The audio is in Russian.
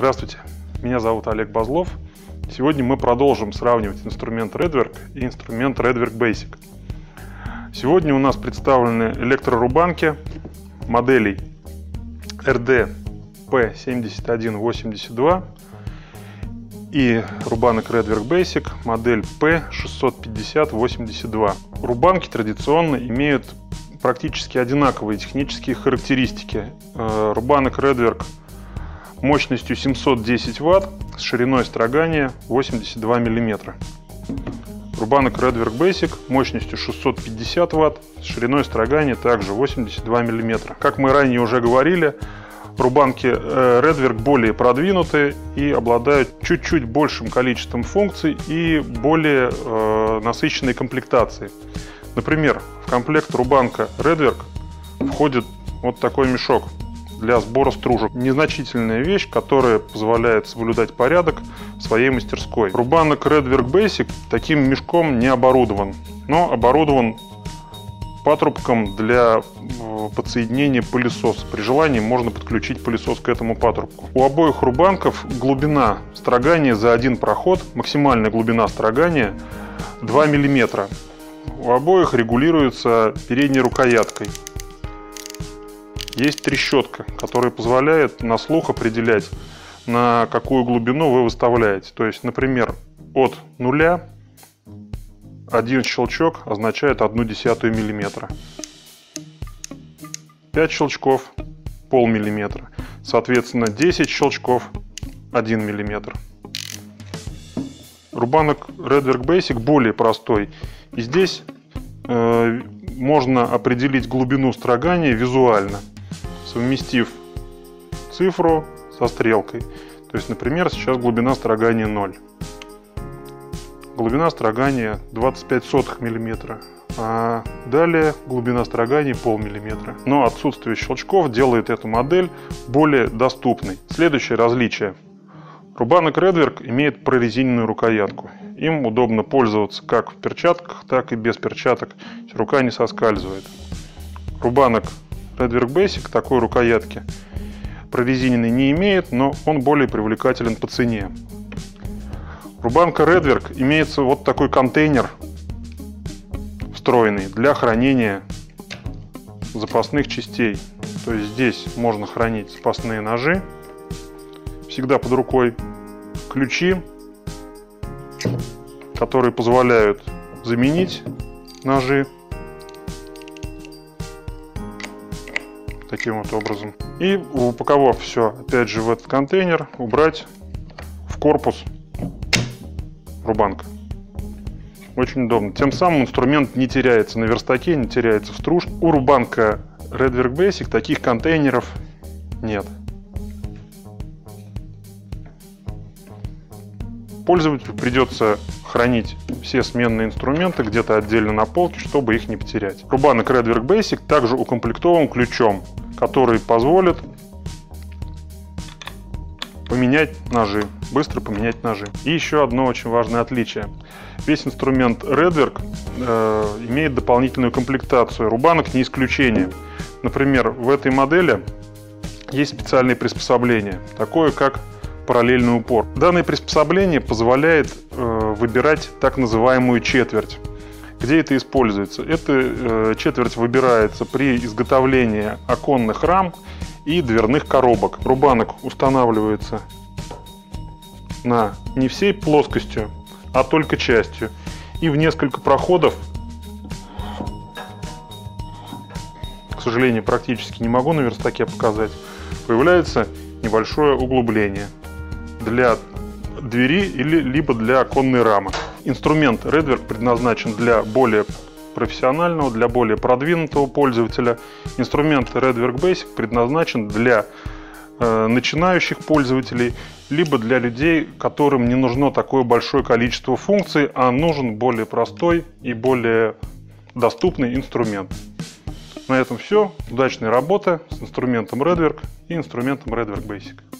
Здравствуйте, меня зовут Олег Базлов. Сегодня мы продолжим сравнивать инструмент RedWerk и инструмент RedWerk Basic. Сегодня у нас представлены электрорубанки моделей RD P7182 и рубанок RedWerk Basic модель P65082. Рубанки традиционно имеют практически одинаковые технические характеристики. Рубанок RedWerk мощностью 710 Вт с шириной строгания 82 мм. Рубанок RedWerk Basic мощностью 650 Вт с шириной строгания также 82 мм. Как мы ранее уже говорили, рубанки RedWerk более продвинутые и обладают чуть-чуть большим количеством функций и более насыщенной комплектацией. Например, в комплект рубанка RedWerk входит вот такой мешок для сбора стружек. Незначительная вещь, которая позволяет соблюдать порядок в своей мастерской. Рубанок RedWerk Basic таким мешком не оборудован, но оборудован патрубком для подсоединения пылесоса. При желании можно подключить пылесос к этому патрубку. У обоих рубанков глубина строгания за один проход, максимальная глубина строгания 2 мм. У обоих регулируется передней рукояткой. Есть трещотка, которая позволяет на слух определять, на какую глубину вы выставляете. То есть, например, от 0 один щелчок означает 0,1 мм. 5 щелчков – пол миллиметра. Соответственно, 10 щелчков – 1 мм. Рубанок RedWerk Basic более простой. И здесь можно определить глубину строгания визуально, совместив цифру со стрелкой. То есть, например, сейчас глубина строгания 0. Глубина строгания 0,25 мм. А далее глубина строгания пол миллиметра. Но отсутствие щелчков делает эту модель более доступной. Следующее различие. Рубанок RedWerk имеет прорезиненную рукоятку. Им удобно пользоваться как в перчатках, так и без перчаток. Рука не соскальзывает. Рубанок RedWerk Basic такой рукоятки прорезиненной не имеет, но он более привлекателен по цене. У рубанка RedWerk имеется вот такой контейнер встроенный для хранения запасных частей. То есть здесь можно хранить запасные ножи, всегда под рукой, ключи, которые позволяют заменить ножи таким вот образом. И упаковав все опять же в этот контейнер, убрать в корпус рубанка. Очень удобно. Тем самым инструмент не теряется на верстаке, не теряется в стружке. У рубанка RedWerk Basic таких контейнеров нет. Пользователю придется хранить все сменные инструменты где-то отдельно на полке, чтобы их не потерять. Рубанок RedWerk Basic также укомплектован ключом, который позволит поменять ножи, быстро поменять ножи. И еще одно очень важное отличие. Весь инструмент RedWerk имеет дополнительную комплектацию. Рубанок не исключение. Например, в этой модели есть специальные приспособления, такое как параллельный упор. Данное приспособление позволяет выбирать так называемую четверть. Где это используется? Эта четверть выбирается при изготовлении оконных рам и дверных коробок. Рубанок устанавливается не всей плоскостью, а только частью. И в несколько проходов, к сожалению, практически не могу на верстаке показать, появляется небольшое углубление для двери либо для оконной рамы. Инструмент RedWerk предназначен для более профессионального, для более продвинутого пользователя. Инструмент RedWerk Basic предназначен для начинающих пользователей, либо для людей, которым не нужно такое большое количество функций, а нужен более простой и более доступный инструмент. На этом все. Удачной работы с инструментом RedWerk и инструментом RedWerk Basic.